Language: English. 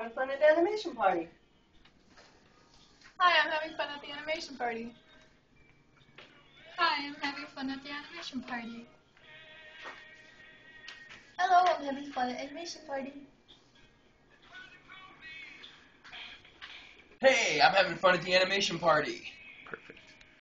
having fun at the animation party. Hi, I'm having fun at the animation party. Hi, I'm having fun at the animation party. Hello, I'm having fun at animation party. Hey, I'm having fun at the animation party.